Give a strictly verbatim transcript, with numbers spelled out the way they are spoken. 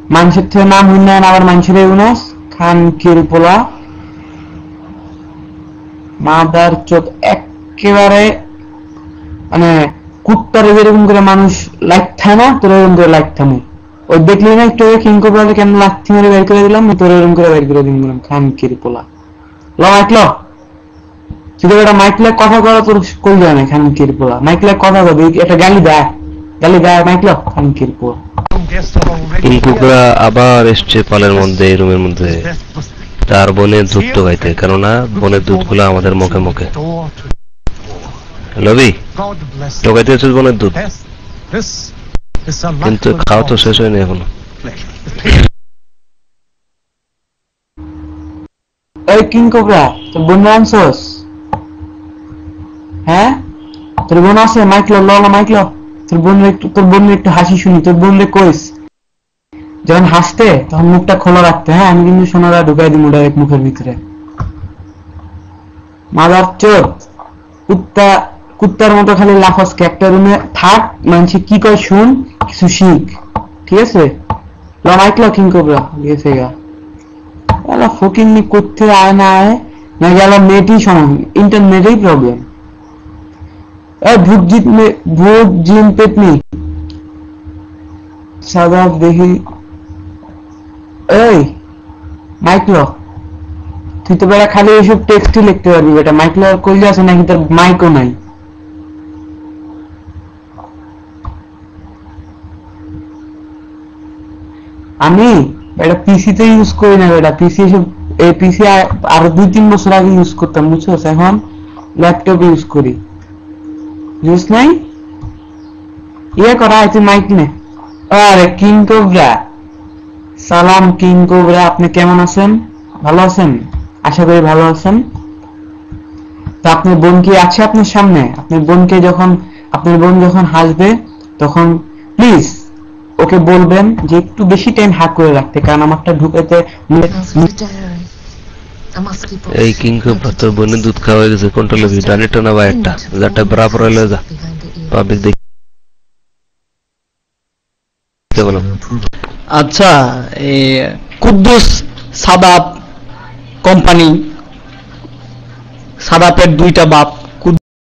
মানুষের থেকে নাম উন্নয়ন আবার মানুষের ইউনাস খান কিরপোলা মাদার চোখ একেবারে মানে কুত্তারে যেরকম করে মানুষ লাগছে না তোর এরকম করে লাগছে না ওই দেখলি না একটু কিং কোবরালে কেন লাথি মেরে বের করে দিলাম তোর এরকম করে বের করে দিলাম খান কিরপোলা ল মাইকলো তুই এটা মাইকলে কথা করা তোর কই যায় না খান কিরপোলা মাইকলে কথা কবি একটা গালি দেয় গালি দেয় মাইকলো খান কিরপোলা কিংকুকরা আবার এসছে পালের মধ্যে এই রুমের মধ্যে তার বোনের দুধ তো গাইতে কেননা বোনের দুধগুলো আমাদের মুখে মুখে লবি টোকাইতে হচ্ছে বোনের দুধ কিন্তু খাওয়া তো শেষ হয়নি এখনো এই কিং কোবরা তোর বোন আনছস হ্যাঁ তোর বোন আছে মাইকলো ল মাইকলো তোর বোন একটু তোর বোন একটু হাসি শুনি তোর বোন রে কইস যখন হাসতে তখন মুখটা খোলা রাখতে হ্যাঁ আমি কিন্তু সোনারা ঢুকাই দিই ডাইরেক্ট মুখের ভিতরে মাদার চোর কুত্তা কুত্তার মতো খালি লাফাস কে একটা রুমে থাক মানুষ কি কয় শুন কিছু শিখ ঠিক আছে ল মাইকলো কিং কোবরা গেছে গা এলা ফকিং নি করতে আয় না আয় না গেল নেটই সমস্যা ইন্টারনেটেই প্রবলেম এ ভূত জিত মে ভূত জিন পেতনি সাদা দেখি এই মাইকলো তুই তো বেড়া খালি এইসব টেক্সটই লিখতে পারবি বেটা মাইকলো কইলে আছে নাকি তোর মাইকও নাই আমি এটা পিসিতে ইউজ করি না বেটা পিসি এসব এই পিসি আরো দুই তিন বছর আগে ইউজ করতাম বুঝছো এখন ল্যাপটপ ইউজ করি ইউজ নাই ইয়ে করা তুই মাইক নে আরে কিং কোবরা সালাম কিং কোবরা আপনি কেমন আছেন ভালো আছেন আশা করি ভালো আছেন তা আপনার বোন কি আছে আপনার সামনে আপনার বোনকে যখন আপনার বোন যখন হাসবে তখন প্লিজ ওকে বলবেন যে একটু বেশি টাইম হাত করে রাখতে কারণ আমারটা ঢুকাতে এই কিং কোবরা তোর বোনের দুধ খাওয়া গেছে কোনটা লবি ডানেরটা না বাইরটা যাটা বরাবর হইলো যা পাবলিক দেখ আচ্ছা এই কুদ্দুস সাদাপ কোম্পানি সাদাপের দুইটা বাপ